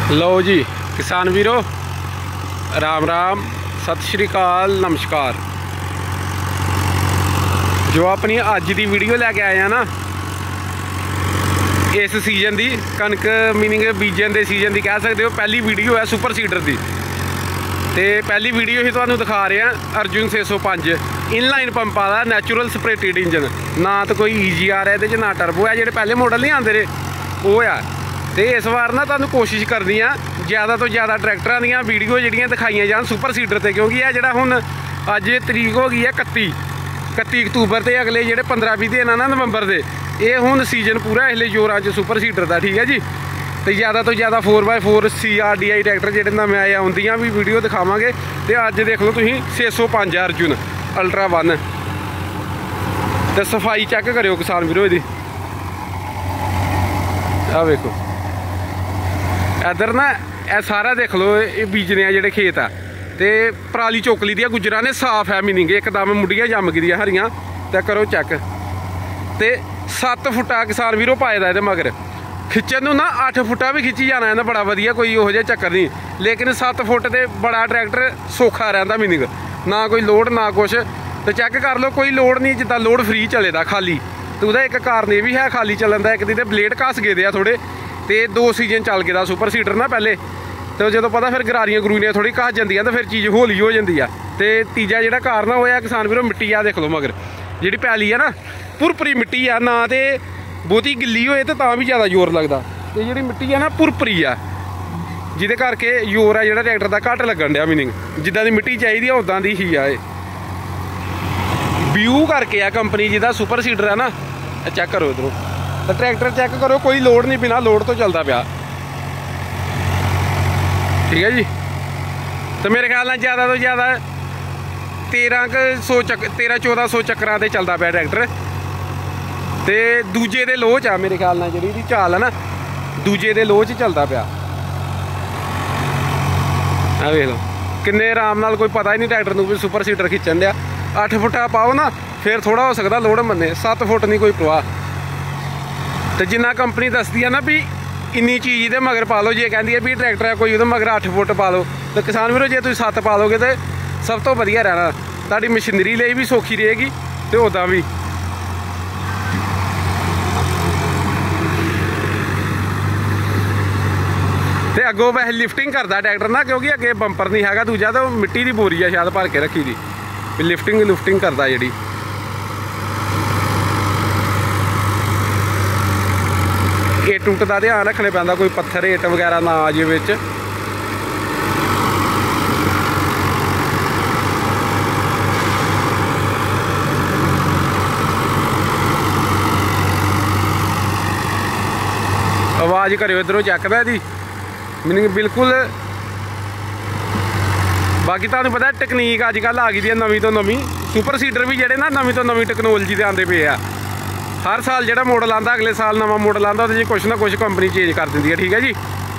लो जी किसान वीरो, राम राम, सत श्री अकाल, नमस्कार। जो अपनी अज की वीडियो लैके आए हैं ना, इस सीजन की कनक मीनिंग बीजन के सीजन की कह सकते हो पहली वीडियो है सुपर सीडर की। तो पहली वीडियो ही तुहानू दिखा रहे हैं अर्जुन 605 इनलाइन पंप वाला नैचुरल स्प्रेटेड इंजन। ना तो कोई EGR है ना टर्बो है, जो पहले मॉडल नहीं आते रहे वो है। तो इस बार ना तुहानू कोशिश करनी है ज़्यादा तो ज़्यादा ट्रैक्टरों दी वीडियो जड़ियाँ दिखाई जान सुपर सीडर से, क्योंकि यह जोड़ा हुण अज तरीक हो गई है 31 अक्तूबर से अगले जो 15-20 दिन है ना नवंबर के, ये हुण सीजन पूरा इसलिए जोरां च सुपर सीडर का। ठीक है जी। तो ज़्यादा 4x4 CRDI ट्रैक्टर जो नवे आए उनदियाँ भी वीडियो दिखावांगे। तो अज देख लो तुसीं 605 अर्जुन अल्ट्रा 1। तो सफाई चेक करो किसान वीरो इहदी, आ वेखो इधर ना यह सारा देख लो, ये बीजने जोड़े खेत है तो पराली चोकली दिया गुजरा ने साफ है, मीनिंग एकदम मुंडियां जम गई हरियां। तो करो चेक। तो 7 फुटा किसान वीरो पाए दा मगर खिंचन ना 8 फुटा भी खिंची जाना है, बड़ा वधिया, कोई यहो जिहा चक्कर नहीं। लेकिन 7 फुट से बड़ा ट्रैक्टर सौखा रहिंदा, मीनिंग ना कोई लोड ना कुछ। तो चेक कर लो, कोई लोड नहीं, जिदा लोड फ्री चले दा खाली। तो वह एक कारण ये भी है खाली चलन का, एक दी ब्लेड घस गए आ थोड़े, तो 2 सीजन चल गया सुपर सीडर ना पहले। तो जो पता फिर गरारियां गरूरियां थोड़ी घस जांदियां तो फिर चीज़ हौली हो जाती है। तो तीजा जो कारण होया किसान वीरों मिट्टी आ देख लो, मगर जी पैली है ना पुरपरी मिट्टी है, ना तो बहुती गिल्ली होए तो भी ज़्यादा जोर लगता। तो जी मिट्टी है ना पुरपरी है, जिदे करके जोर है जो ट्रैक्टर का घट लगन दिया, मीनिंग जिदा की मिट्टी चाहिए उदा की ही है। व्यू करके है कंपनी जिदा सुपर सीडर है ना, चेक करो इधरों। तो ट्रैक्टर चेक करो, कोई लोड नहीं, बिना लोड तो चलता पाया। ठीक है जी। तो मेरे ख्याल में ज़्यादा तो ज़्यादा 1300-1400 चक्कर से चलता पाया ट्रैक्टर। तो दूजे दे लोह च मेरे ख्याल में जी चाल है ना, दूजे दे लोह च चलता पाया। वेख लो किन्ने आराम नाल, कोई पता ही नहीं ट्रैक्टर को भी सुपर सीडर खिंचन दिया। 8 फुटा पाओ ना फिर थोड़ा हो सकता लोड मन्ने, 7 फुट नहीं कोई परवाह। तो जिन्ना कंपनी दसदी है ना भी इन्नी चीज़ दे मगर पा लो, जे कहती है भी ट्रैक्टर है कोई मगर 8 फुट पा लो। तो किसान वीरो जे तुम 7 पा लोगे तो सब तो वधिया रहना, ताड़ी मशीनरी लिए भी सौखी रहेगी तो उदा भी। तो अगों वैसे लिफ्टिंग करता ट्रैक्टर ना, क्योंकि अगे बंपर नहीं है दूजा, तो मिट्टी की बोरी है शायद भर के रखी दी, लिफ्टिंग करता जी। इट उट का ध्यान रखने पैंदा, कोई पत्थर इट वगैरह ना आ जाए विच। आवाज़ करो इधरों चेक दा दी, मीनिंग बिल्कुल। बाकी तुहानू पता टेक्नीक अजकल आ गई है नवीं तो नवीं, सुपर सीडर भी जोड़े ना नवीं तो नवीं टेक्नोलॉजी के आते पे है। हर साल जो मॉडल आता अगले साल नवा मॉडल आता, तो जी कुछ ना कुछ कंपनी चेंज कर दी है। ठीक है जी।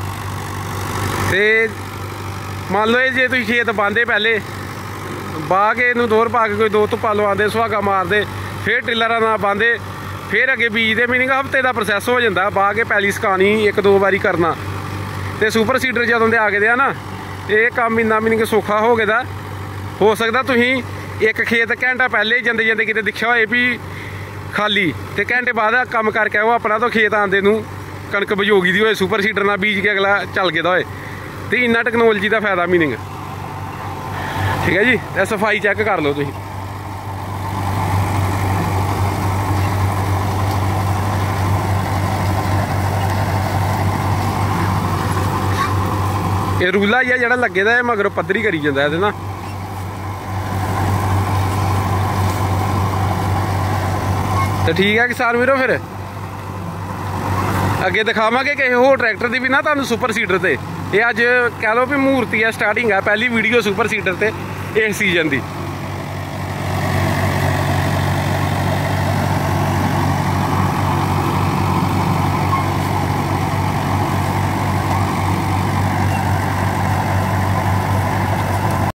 तो मान लो जे तुम खेत बांधे पहले बाह के इनू दोहर पा के कोई 2 धुप्पा लवाते, सुहागा मारते, फिर टिलर ना बांधे, फिर अगे बीजते, मीनिंग हफ्ते का प्रोसैस हो जाता। बाह के पैली सकानी 1-2 बारी करना। तो सुपर सीडर जदों दे आ गए ना, ये काम इन्ना मीनिंग सौखा हो गया। हो सकता तुम एक खेत घंटा पहले जाते जाते किते दिखा हो भी खाली, तो घंटे बाद काम करके आओ अपना, तो खेत आंदे नूं कणक बजोगी दी होए, सुपर सीडर ना बीज के अगला चल गया होए। तो इन्ना टेक्नोलॉजी का फायदा मीनिंग। ठीक है जी। तो सफाई चेक कर लो तुसीं, ये रूला ही है जो लगे दा, मगर पद्धरी करी जाता है ना। तो ठीक है किसान वीरो, फिर अगे दिखावांगे किसी होर ट्रैक्टर की भी ना तुहानू सुपर सीडर से। ये अज कह लो भी मूर्ति है, स्टार्टिंग है, पहली वीडियो सुपर सीडर से इस सीजन की।